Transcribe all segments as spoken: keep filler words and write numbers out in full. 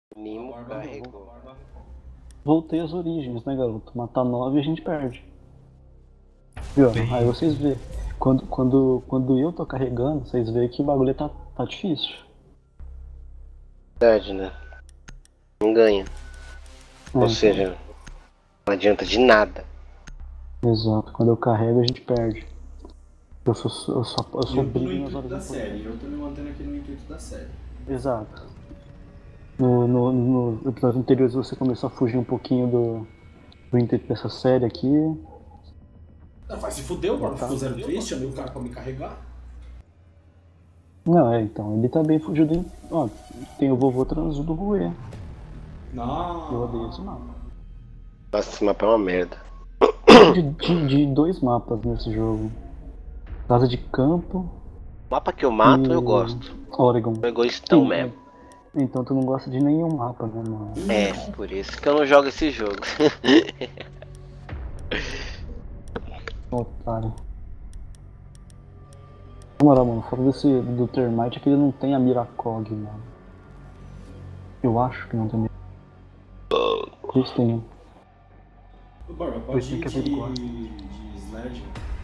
Nimo Barba carregou. Barba Voltei às origens, né, garoto? Matar nove e a gente perde. Viu? Bem. Aí vocês vê. Quando, quando, quando eu tô carregando, vocês veem que o bagulho tá, tá difícil. Verdade, né? Não ganha. É, Ou então, seja, não adianta de nada. exato. Quando eu carrego, a gente perde. Eu sou, eu sou, eu E sou eu tô no brilho nas intuito horas da importantes. série, eu tô me mantendo aqui no intuito da série. Exato. No, no, no episódio anterior você começou a fugir um pouquinho do, do intuito dessa série aqui. Ah, vai se fuder, o Barba Tá. ficou zero triste, chamei o cara pra me carregar. Não, é, então, ele também fugiu do. Ó, tem o vovô transudo Rue. Eu Não. odeio esse mapa. Nossa, esse mapa é uma merda. De, de, de dois mapas nesse jogo. Casa de campo O mapa que eu mato, e eu gosto. Oregon. Eu egoístão Sim, mesmo. então tu não gosta de nenhum mapa, né, mano? É, por isso que eu não jogo esse jogo. Otário. Na moral, mano, fora desse do Termite é que ele não tem a Miracog, mano. Eu acho que não tem. Eles têm. O Barba, Pois pode tem ir que de, averiguar. de Sledge.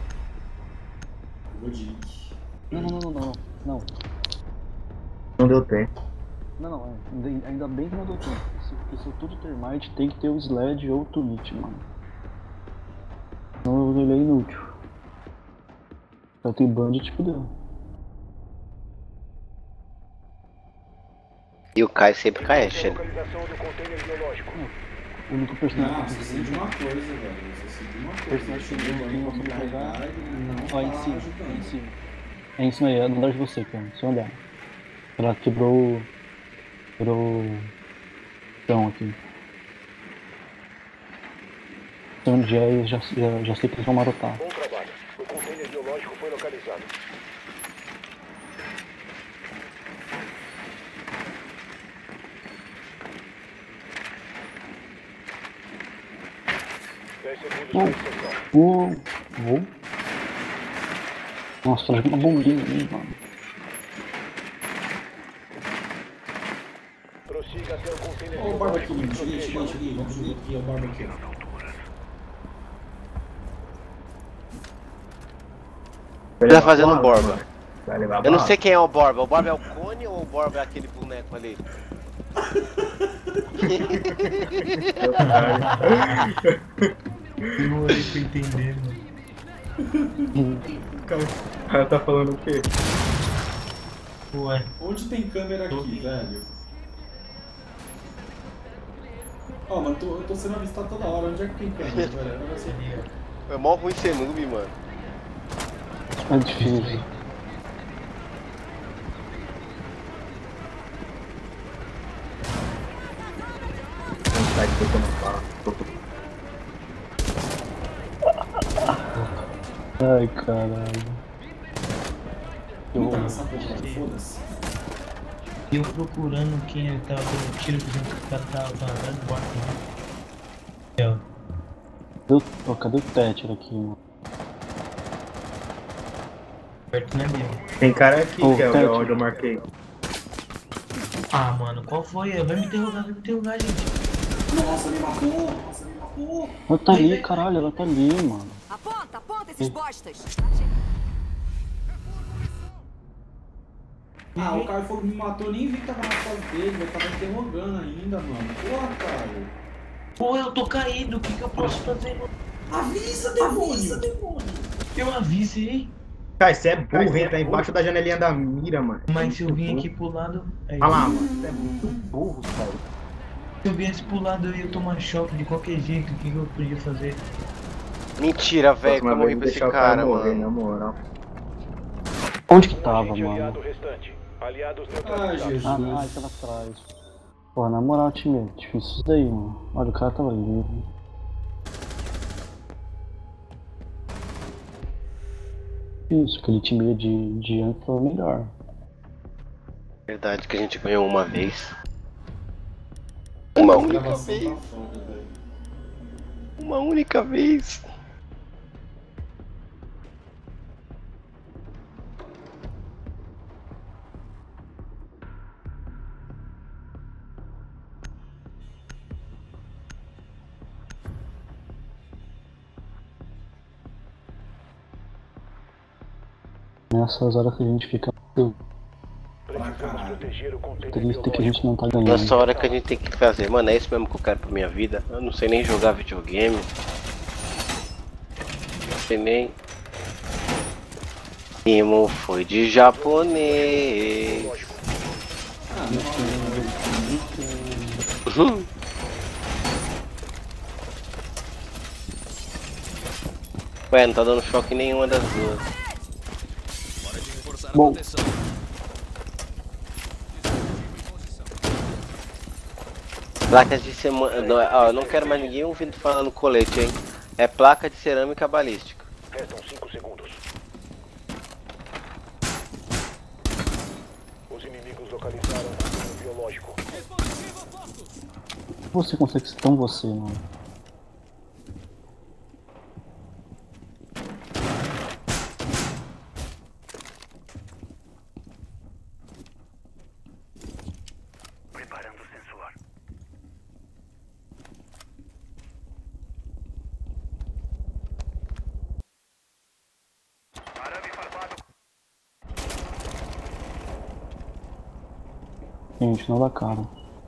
Eu vou de Ike. Não, não, não, não, não. Não, Não deu tempo. não, não. é. Ainda- Ainda bem que não deu tempo. Se- Porque se eu tô de Termite, tem que ter o Sled ou o Tunit, mano. Senão ele é inútil. Só tem Bandit, fudeu. E o Kai sempre cai, ele. O único personagem Não, que você sei de uma coisa, velho. Você sei de uma coisa. Personagem Chamei o que Barba não pra me sabe jogar. carregar e não Ó, em tá cima, ajudando. em cima. É em cima aí, é atrás de você, cara. Se olhar. Ela quebrou o. Quebrou o chão aqui. Sei onde é e já, já, já sei que eles vão marotar. Bom trabalho. O container biológico foi localizado. dez segundos Não. para inserção. Vou. Vou. Nossa, tá jogando uma bombinha ali, mano. Prossiga até o container Ó, o Barba aqui, biológico. cheguei, cheguei, cheguei. Vamos subir aqui, é o Barba aqui. O que tá fazendo o Borba? Vai levar Eu não bala. sei quem é o Borba. O Borba é o Cone ou o Borba é aquele boneco ali? Não olhei pra entender, mano. O cara, o cara tá falando o quê? Ué. Onde tem câmera aqui, velho? Ó, mano, tô- eu tô sendo avistado toda hora. Onde é que tem câmera, velho? Não vai ser- É mó ruim ser noob, mano. É difícil. Não sai de boca não fala. Ai, caralho. Não tá nessa porra, velho. Foda-se. Eu procurando quem ele tava dando tiro, que o cara tava vazando, bota lá. Cadê o, oh, cadê o Thatcher aqui, mano? Perto não é mesmo. Tem cara aqui, Ô, que é Ted. onde eu marquei. Ah, mano, qual foi? Vai me interrogar, vai me interrogar, gente. Nossa, me matou! Nossa, me matou! Ela tá ali, caralho, ela tá ali, mano. Aponta, aponta esses bostas. Ah, o cara falou que me matou, eu nem vi que tava na foto dele, eu tava interrogando ainda, mano. Porra, cara. Pô, eu tô caído, o que que eu posso fazer, mano? Avisa, demônio! demônio! Eu avisei, Cara, você é burro, entra embaixo da janelinha da mira, mano. mas se eu vim aqui pro lado. É Olha lá, isso. mano. Você é muito burro, cara. Se eu viesse pro lado, eu ia tomar choque de qualquer jeito, o que que eu podia fazer? Mentira, velho, que Próxima eu morri vez pra esse deixar o cara cara, morrer, mano. na moral. Onde que Um tava, agente mano? aliado restante. Aliados Ah, neutralizados. Jesus. Ah, ah, ele tava atrás. Pô, na moral, time, é difícil isso daí, mano. Olha, o cara tava livre. Isso, aquele time de, de antes tava melhor. Verdade que a gente ganhou uma vez. Uma única Gravação vez. tá foda, velho. Uma única vez. Nessas horas que a gente fica Precisamos proteger o container triste que a biológico. gente não tá ganhando. Nessa hora que a gente tem que fazer, mano, é isso mesmo que eu quero pra minha vida. Eu não sei nem jogar videogame. Não sei nem. Imo foi de japonês. Ah, não, Uhum. Ué, não tá dando choque em nenhuma das duas. Bom, Placas de semana. Não, ó, eu não quero mais ninguém ouvindo falar no colete, hein? É placa de cerâmica balística. Restam cinco segundos. Os inimigos localizaram o container biológico. você consegue ser tão você, mano. Preparando o sensor. Arame farpado. Gente, não dá cara.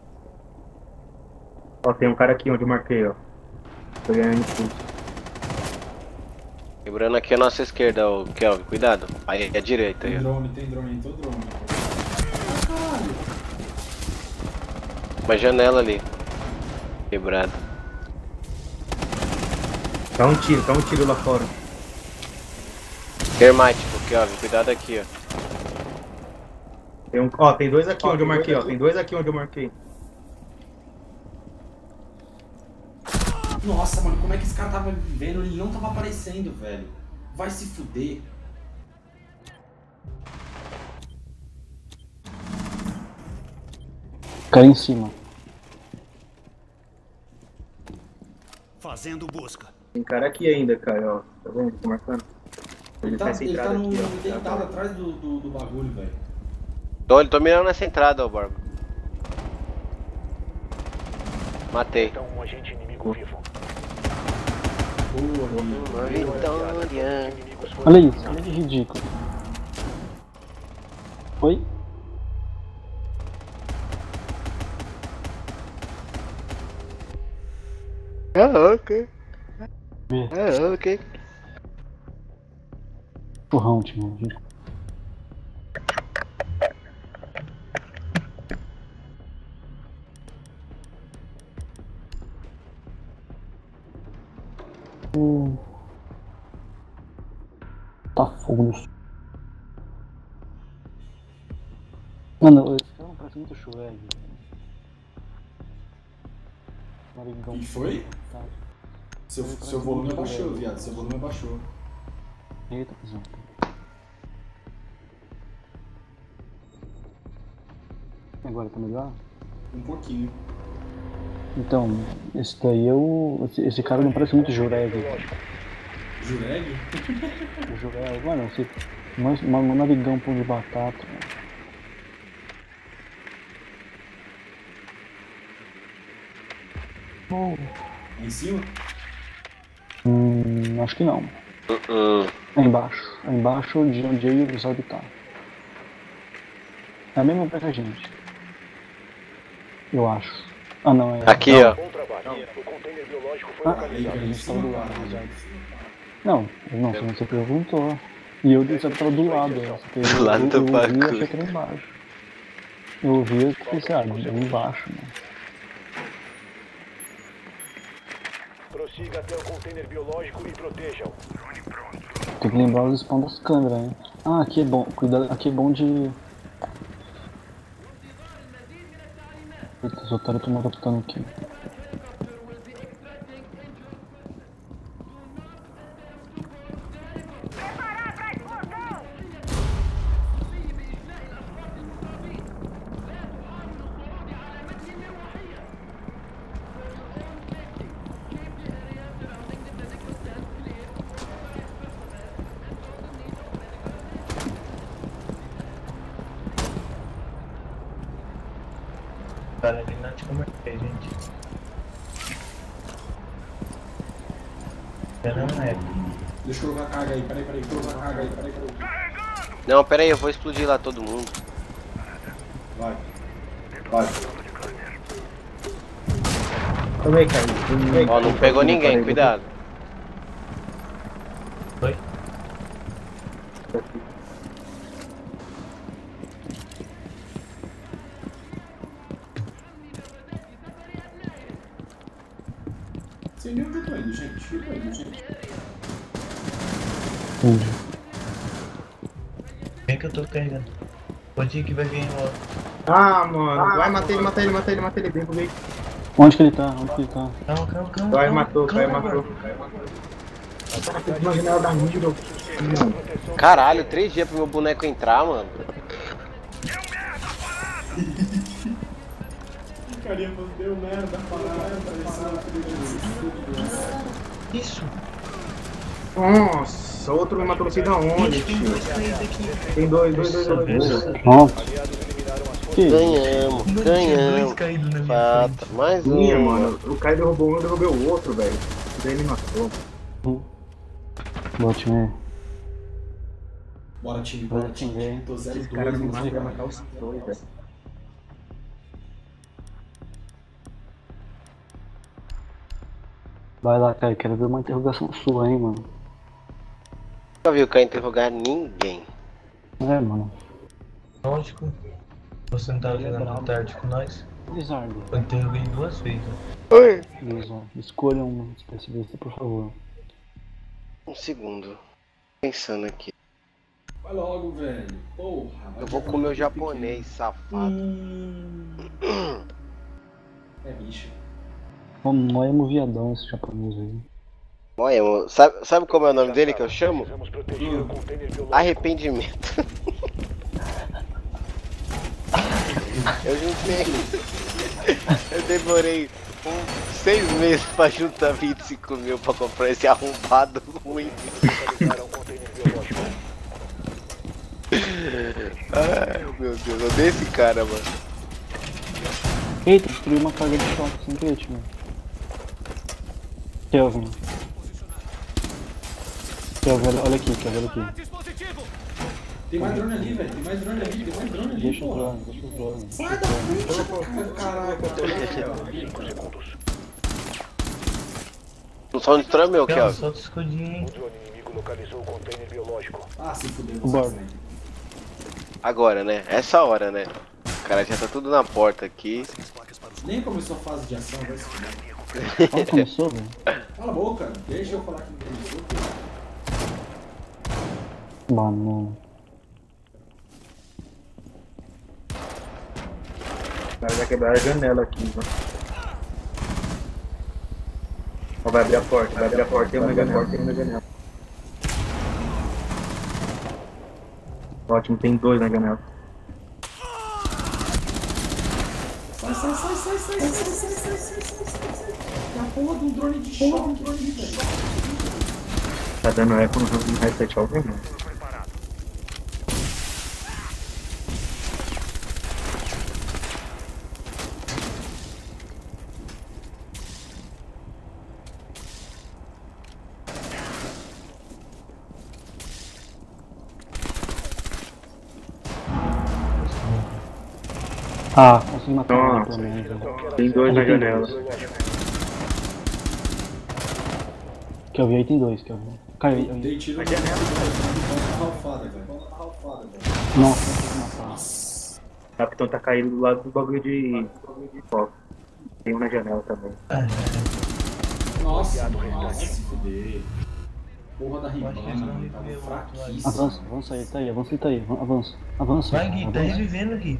Ó, tem um cara aqui onde eu marquei, ó. Tô ganhando impulso. Quebrando aqui a nossa esquerda, o Kelvin, cuidado. Aí é a direita aí, tem ó. drone, tem drone, tem drone. Ah, caralho. Uma janela ali. Quebrada. Dá um tiro, dá um tiro lá fora. Termático, Kelvin, cuidado aqui, ó. Tem um, ó, tem dois aqui onde eu marquei, ó. Tem dois aqui onde eu marquei. Nossa, mano, como é que esse cara tava vendo? Ele não tava aparecendo, velho. Vai se fuder. Cara em cima. Fazendo busca. Tem cara aqui ainda, cara, ó. Tá vendo? Tô marcando. Ele, Ele tá tá, nessa ele tá entrada no, aqui, ó. deitado atrás do, do, do bagulho, velho. Tô, tô mirando nessa entrada, ó, Borba. Matei. Então um agente inimigo vivo. Boa, Uma vitória. Inimigos foram Olha isso, olha que ridículo. Oi? Ah, ok. Vê. Ah, ok. Porrão, time. Gente. Hum. Tá fogo no sul. Mano, esse cara não parece muito Shrek. Narigão. E foi? Tá. Seu, seu volume abaixou, viado. Seu volume abaixou. Eita, cuzão. Agora tá melhor? Um pouquinho. Então, esse daí eu. Esse, esse cara não parece muito Jureg. Jureg? O Jureg, mano, esse. Mas um narigão pão de batata. Mano. Oh. Em cima? Hum, acho que não. Uh-uh. É embaixo. É embaixo de onde eu e o Lizard tá. É a mesma lugar que a gente. Eu acho. Ah não, é. Aqui, não. ó. Bom trabalho. O container biológico foi Ah, Aí, localizado. cara, em eles estão cima, do lado, cara. Lizard. Não, não, você não se perguntou. E eu disse que tava do lado. Eu, Do lado eu, do eu ouvi e bagulho. achei que era embaixo. Eu ouvi e pensei, ah, é embaixo, mano. Prossiga até o container biológico e protejam. Tem que lembrar os spawn das câmeras, hein? Ah, aqui é bom. Cuidado, aqui é bom de. Eita, os otários estão matando aqui. Cara, ali não te convertei, gente. Não é. Deixa eu colocar a carga aí, peraí, peraí, colocar a carga aí, peraí, peraí. Não, pera aí, eu vou explodir lá todo mundo. Vai. Vai. Também, cara. Ó, não pegou ninguém, cuidado. Foi? Sei nem onde eu tô indo, gente. Eu tô indo, gente. Onde? Vem que eu tô carregando. Pode ir que vai vir logo. Ah, mano. Vai, matei ele, matei ele, matei ele, matei ele. Bem pro meio. Onde que ele tá? Onde que ele tá? Calma, calma, calma. Vai, calma, matou, vai, calma, matou. Cara, tem uma janela da Miro. Caralho, três dias pro meu boneco entrar, mano. O carinha falou, deu merda, parada, Isso. Nossa, outro me matou não sei da onde, Tem tio. dois caídos aqui. Tem dois, dois, dois, dois. dois. Nossa, Aliados eliminaram as forças. que isso? Ganhamos, Mano, tinha dois ganhamos. caídos na minha Fata, frente. mais Minha, um. mano. O cara derrubou um, eu derrubei o outro, velho. Daí ele matou. Boa, time. Bora, time, Bora, bora, time. time. Tô zero Esse cara dois, me não mata, sei vai como. matar os dois, velho. Vai lá, cara. Quero ver uma interrogação sua, hein, mano. Nunca viu o cara interrogar ninguém. É, mano. Lógico. Você não tava jogando tarde com nós? Lizardo. Eu interroguei duas vezes. Lizardo. Escolha um especialista, por favor. Um segundo. Pensando aqui. Vai logo, velho. Porra. vai Eu vou jogar comer o muito japonês, safado. pequeno. É bicho. Ó, moemos viadão esse japonês aí. Olha, amor, sabe, sabe como é o nome dele que eu chamo? Precisamos proteger o container biológico. Arrependimento. Eu juntei. Eu demorei um, seis meses pra juntar vinte e cinco mil pra comprar esse arrombado ruim. Localizaram o container biológico. Ai meu Deus, eu odeio esse cara, mano. Eita, destruiu uma carga de choque sem querer, time. Kelvin. Kelvin, olha, olha aqui, Kelvin, olha aqui. Tem mais drone ali, velho. Tem mais drone ali, tem mais drone ali, Deixa o porra. drone, deixa o drone. Sai da frente, caraca. cinco segundos. Não só um destrói meu, Calma, Kelvin. solta o escudinho, hein? O drone inimigo localizou o container biológico. Ah, se fudeu. O Borba. Agora, né? Essa hora, né? O cara já tá tudo na porta aqui. Nem começou a fase de ação, vai se fuder. Fala, começou, velho? Cala a boca. Deixa eu falar que não começou, pô. Mano. O cara vai quebrar a janela aqui, mano. Ó, vai abrir a porta, vai abrir a porta, tem uma janela, tem uma janela. Ótimo, tem dois na janela. Sai, sai, sai, sai, sai, sai, sai, sai, sai, sai, sai, sai, sai. Tem a porra de um drone de choque, um drone de velho. Tá dando eco no headset algum, mano. Ah, consegui matar um Nossa. pelo menos, velho. Tem dois na Ele tem janela. dois. Kelvin, aí tem dois, Kelvin. Caiu aí. aí. Dei tiro no janela, volta na ralfada, velho. Volta na ralfada, velho. Nossa, consegui matar. O capitão tá caído do lado do bagulho de, de foco. Tem um na janela também. Nossa, nossa, se fuder. Porra da ribana, Acho que mano. não Tava reviveu, fraquíssimo. Avança, avança aí, tá aí, avança aí, tá aí. Avança, avança. Vai, Gui, tá avança. revivendo, Gui.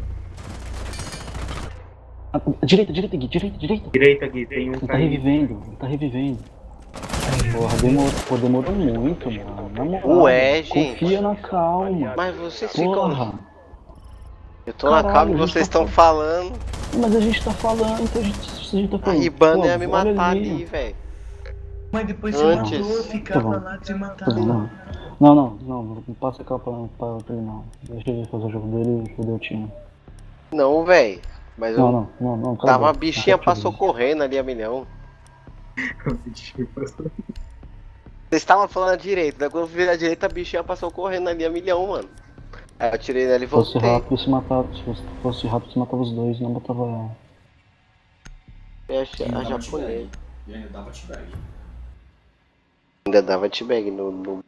Ah, direita, direita, Gui, direita, direita. Direita aqui, tem um Ele tá caído. revivendo, ele tá revivendo. Porra, demorou, pô, demorou muito, mano. Na moral, Ué, gente. confia na calma. Mas vocês ficam. Porra. Eu tô na Caralho, calma e a gente vocês tá estão falando. Mas a gente tá falando, então a gente, a gente tá A falando. Ribana pô, ia me olha matar ali, velho. Mas depois você Antes. matou, Tá ficava bom. lá que você Tá matava. bom, não. Não, não, não, não passa aquela pra, pra, pra ele não. Deixa ele fazer o jogo dele e foder o time. Não, velho. Mas eu Não, não, não, não. cala a tava uma boca. bichinha Não, passou correndo ali a milhão. Tipo, Vocês estavam falando a direita, daí quando eu vi a direita a bichinha passou correndo ali a milhão, mano. Aí eu tirei dela e Se fosse voltei. rápido, se matava. Se fosse- fosse rápido, se matava os dois, não botava ela. Eu achei Ainda a dava japonesa. teabag. E ainda dava teabag. Ainda dava T-Bag no, no...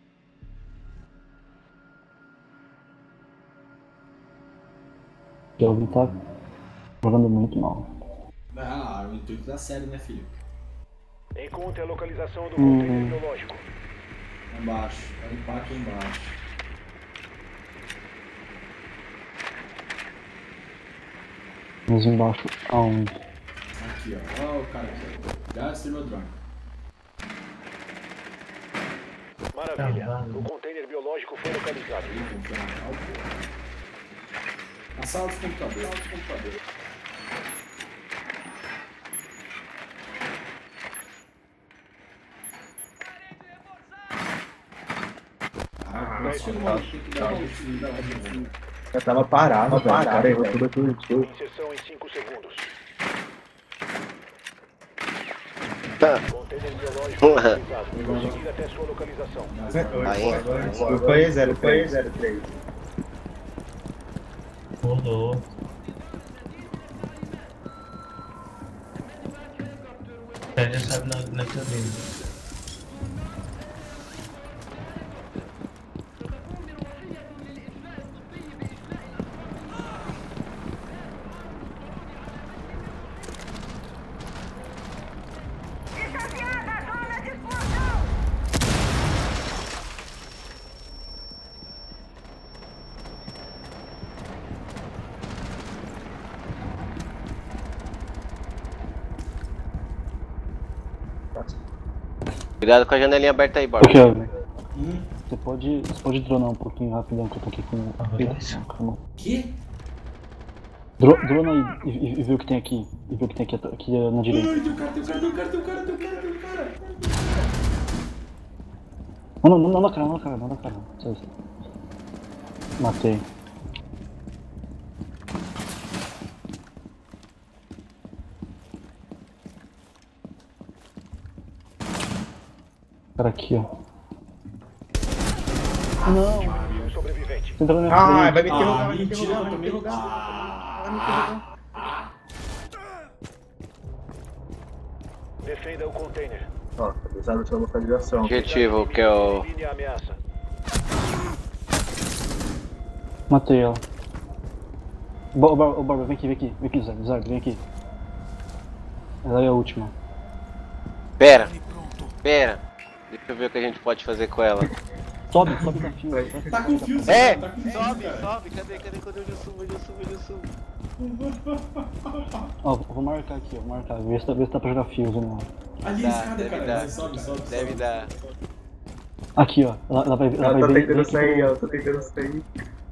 Kelvin tá jogando muito mal. Ah, o intuito da série, né, filho? Encontre a localização do Uhum. container biológico. Embaixo. Vai limpar aqui embaixo. Mas embaixo, aonde? Aqui, ó. Ó o cara aqui. Já destruiu meu drone. Maravilha. Tá, O container biológico foi localizado. Ele confia na cal, pô. Na sala dos computadores. Sala dos computadores. Ah, mas chega uma hora que tem que dar um jeito, dar um jeito. Eu tava parado, velho. O cara errou tudo aquilo que eu. Inserção em cinco segundos. Tá. Container biológico localizado. Prosseguir até sua localização. Aí. Desculpa aí, zero três. Rodou. Ele já sabe na, na cabine. Cuidado com a janelinha aberta aí, Borba. Ô Kelvin, Hum? você pode, você pode dronar um pouquinho rapidão que eu tô aqui com. beleza. Calma. Que? Dro, drona aí e, e, e vê o que tem aqui. E vê o que tem aqui, at- aqui na direita. Ai, tem um cara, tem um cara, tem um cara, tem um cara, tem um cara, tem um cara. Não, não, não na cara, não na cara, não na cara. Só isso. Matei. Cara aqui, ó. E um sobrevivente. Você entrou na Ah, frente. vai me Ah, interrogar, vai me mentira, interrogar, vai me também. interrogar. Ah, Defenda o container. Ó, apesar da sua localização. Objetivo, que é o... Elimine a ameaça. Matei ela. Ô, Barba, Barba, vem aqui, vem aqui. Vem aqui, Zé. Zé, vem aqui. Ela é a última. Pera. Pera. Deixa eu ver o que a gente pode fazer com ela. Sobe, sobe da fila. tá com fio, É! tá com fio, Sobe, cara. sobe. Cadê, cadê? Cadê? Onde eu subo? Onde eu subo? Onde eu subo? Ó, vou marcar aqui, ó. Vou marcar. Vê se, dá- vê se dá pra jogar fios ou não. Ali a Dá, escada, deve cara. dar. Você sobe, sobe, Deve sobe. dar. Aqui, ó. Ela, ela vai, ela Ela vai tá ver. ver tentando aqui sair, pro- ela tá tentando sair.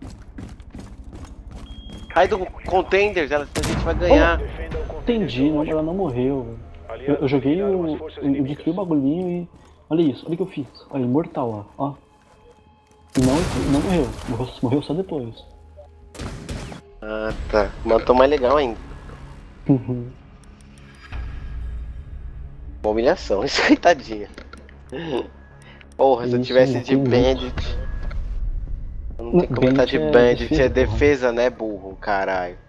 Cai do container, ela, a gente vai ganhar. Defenda o container Entendi, não, biológico. ela não morreu, velho. Eu, Aliados eu joguei eliminaram o. as forças Eu, eu inimigas. destruí o bagulhinho e. Olha isso, olha o que eu fiz. Olha, imortal, ó. ó. E não, não morreu. morreu. Morreu só depois. Ah, tá. Matou mais legal ainda. Uhum. Uma humilhação, isso aí, tadinha. Porra, se eu Isso, tivesse não de tem muito. bandit. Eu não tem Não, como tá de bandit é bandit, é defesa, defesa, né, burro? Caralho.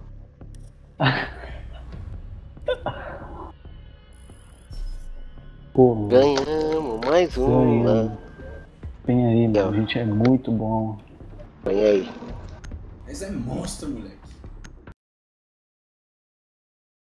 Pô, Ganhamos mais uma. ganhamos. Vem aí, Não. mano. A gente é muito bom. Vem aí. Mas é monstro, moleque.